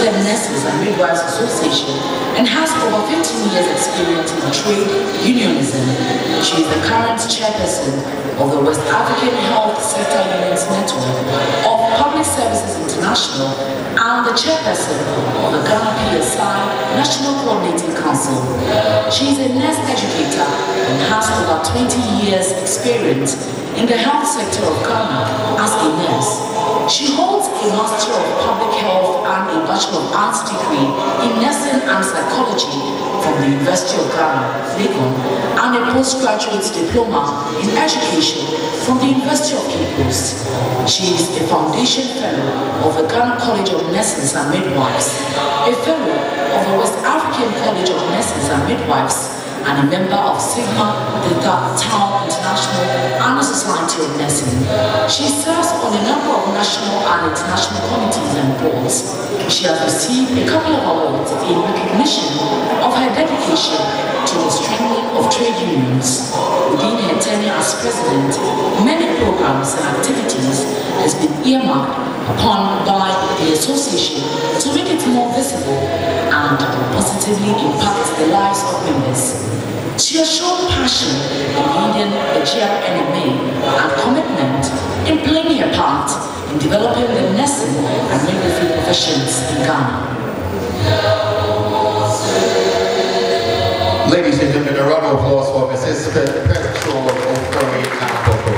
represented Nurses and Midwives Association and has over 15 years experience in trade unionism. She is the current chairperson of the West African Health Sector Unions Network of Public Services International and the chairperson of the Ghana PSI National Coordinating Council. She is a nurse educator and has over 20 years experience in the health sector of Ghana as a nurse. She holds a Master of Public Health and a Bachelor of Arts degree in Nursing and Psychology from the University of Ghana, Legon, and a postgraduate diploma in Education from the University of Cape Coast. She is a Foundation Fellow of the Ghana College of Nurses and Midwives, a Fellow of the West African College of Nurses and Midwives, and a member of Sigma Theta Tau International and the Society of Nursing. She serves on a number of national and international committees and boards. She has received a couple of awards in recognition of her dedication to the strengthening of trade unions. Within her tenure as president, many programs and activities has been earmarked upon by the association to make it more visible and positively impact the lives of members. She has shown passion in leading the GRNMA and commitment in playing her part in developing the nursing and midwifery professions in Ghana. Ladies and gentlemen, a round of applause for Mrs. Perpetual Ofori-Ampofo.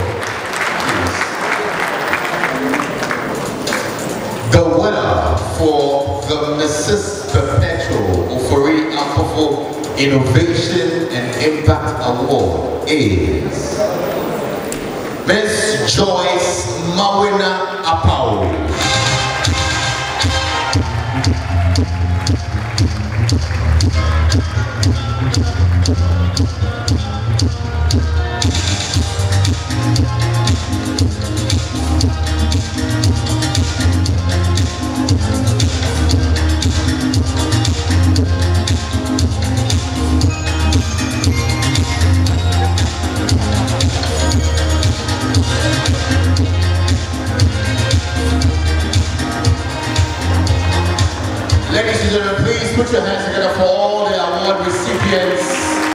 The winner for the Mrs. Perpetual Ofori-Ampofo Innovation and Impact Award is Miss Joyce Mawuena Appaw. Ladies and gentlemen, please put your hands together for all the award recipients.